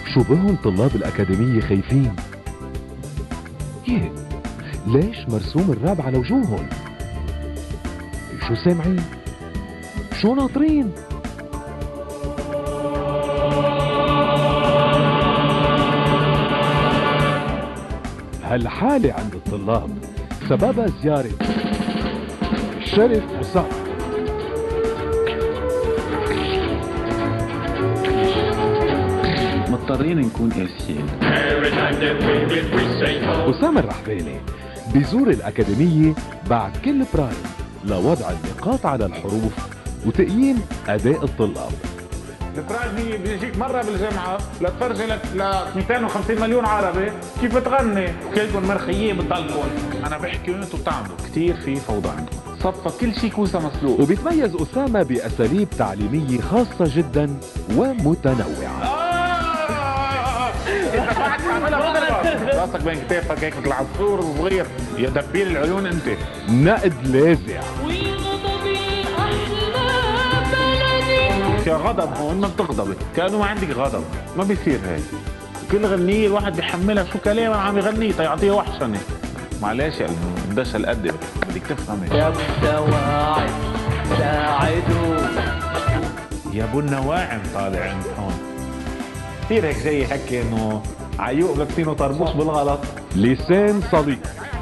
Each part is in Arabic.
شو بهم طلاب الأكاديمية خايفين؟ ليش مرسوم الرعب على وجوههم؟ شو سامعين؟ شو ناطرين؟ هالحالة عند الطلاب سببها زيارة شرف وسعد. مضطرين نكون قاسيين. أسامة الرحباني بيزور الأكاديمية بعد كل برايم لوضع النقاط على الحروف وتقييم أداء الطلاب. البرايم هي بيجيك مرة بالجامعة لتفرجي ل 250 مليون عربي كيف بتغني، كلكم مرخيين بتضلكم. أنا بحكي وأنتوا بتعملوا، كثير في فوضى عندكم، صفى كل شيء كوسة مسلوق. وبيتميز أسامة بأساليب تعليمية خاصة جدا ومتنوعة. انت بعد تعملها راسك بين كتافك هيك مثل العصفور الصغير يا دبيل العيون انت. نقد لاذع. في غضب هون ما بتغضبي، كانه ما عندك غضب، ما بيصير هيك. كل غنية الواحد بيحملها شو كلام عم يغنيه تيعطيه وحشني. معلش يا قلبي بداش هالقد بدك تفهمي. يا ابو الدواعي ساعدوا يا ابو النواعم طالع عند هون. كثير هيك زي حكي انه عيوق لابسينه طربوش بالغلط. لسان صديق.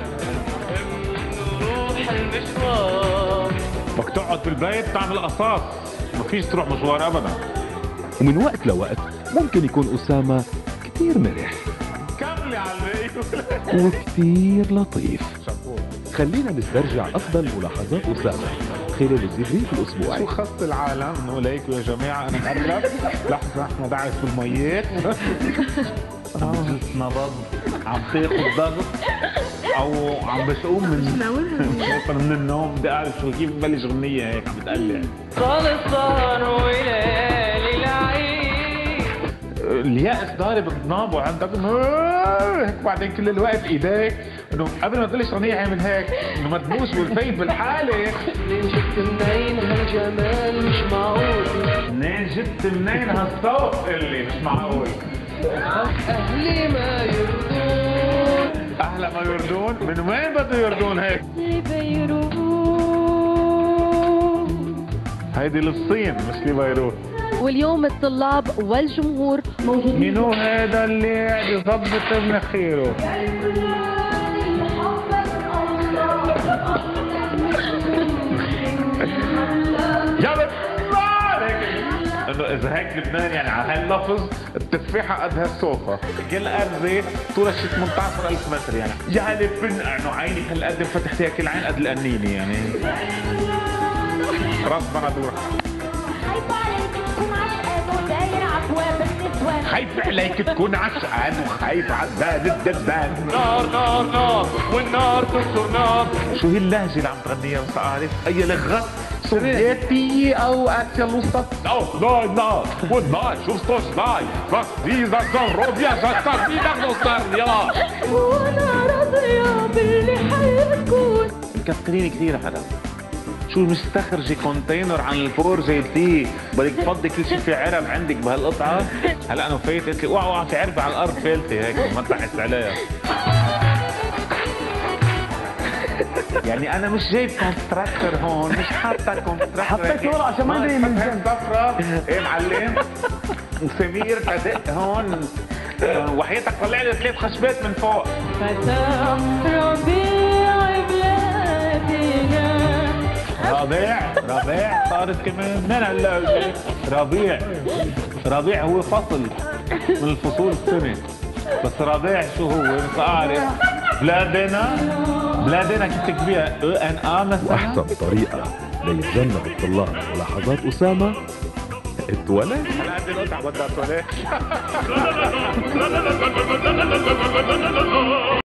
نروح المشوار بدك تقعد بالبيت تعمل قصاص، ما فيش تروح مشوار ابدا. ومن وقت لوقت ممكن يكون أسامة كتير مرح كملي على البيت وكتير لطيف. خلينا نسترجع أفضل ملاحظات أسامة خلال الديبريف الأسبوعي. شو خص العالم انه ليكوا يا جماعه انا مقرب. لحظه احنا داعس بالميات. عم بجس نبض، عم تاخذ ضغط او عم بتقوم من النوم. بدي اعرف شو كيف ببلش غنيه هيك عم بتقلع. خلصان وليالي العيد. اليأس ضارب بنابه عندك هيك. بعدين كل الوقت ايديك انه قبل ما تبلش غنيه عامل هيك انه مدبوس والفيت بالحاله. منين جبت منين هالجمال مش معقول. منين جبت منين هالصوت اللي مش معقول. اهلي ما يرضون. اهلا ما يردون. من وين بده يردون هيك؟ لبيروت. هيدي للصين مش لبيروت. واليوم الطلاب والجمهور موجودين. منو هذا اللي قاعد يظبط مناخيره؟ يا انه اذا هيك لبنان يعني على هاللفظ التفاحه قد هالسوفا، كل ارزه طولها شي 18,000 متر يعني. يا بنقع انه عيني هالقد فتحتيها كل عين قد القنينه يعني. راس بندور. خايف عليك تكون عشقان وخايف عداد الدبان. نار نار نار والنار تنصر نار. شو هي اللهجه اللي عم تغنيها بس عارف؟ اي لغه سوفيتية او اسيا الوسطى؟ نار نار والنار شو ستوش بس ديزا زروبيا جاستار ديزا نوستر يلا. وانا راضية باللي حيكون. مكترين كثير حدا. شو مستخرجي كونتينر عن الفور جايبتيه بدك تفضي كل شيء في عرب عندك بهالقطعه. هلا انا فايت قلت لي اوعى في عربه على الارض فالته هيك ما تحس عليها. يعني انا مش جايب كونستراكتور هون، مش حاطه كونستراكتور. حطيت ورا عشان ما ادري من جنب صفرة. ايه معلم وسمير بدق هون وحياتك طلع لي 3 خشبات من فوق. فتى ربيع بلادنا. ربيع صارت كمان من هلا. ربيع هو فصل من الفصول السنة، بس ربيع شو هو؟ مش عارف. بلادنا كيف تكبيها مثلا. وأحسن طريقة ليتجنب الطلاب ملاحظات أسامة التواليت. هلا قد القطع بدها تواليت.